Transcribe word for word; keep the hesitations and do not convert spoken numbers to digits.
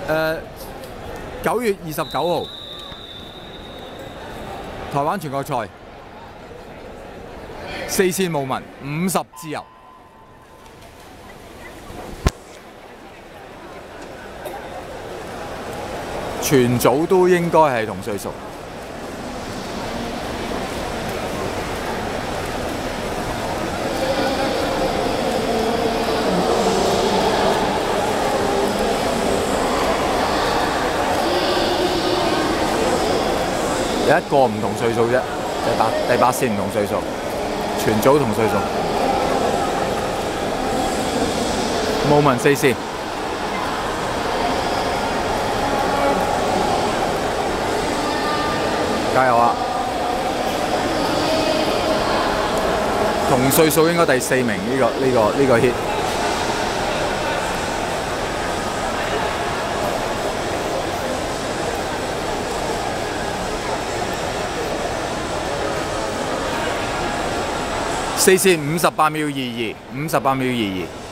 誒九月二十九號，台灣全國賽，四線無紋，五十自由。全組都應該係同歲數。有一個唔同歲數啫，第八第八線唔同歲數，全組同歲數。無紋四線。加油啊！同歲數應該第四名呢、這個呢、這個呢、這個 hit。四線五十八秒二二，五十八秒二二。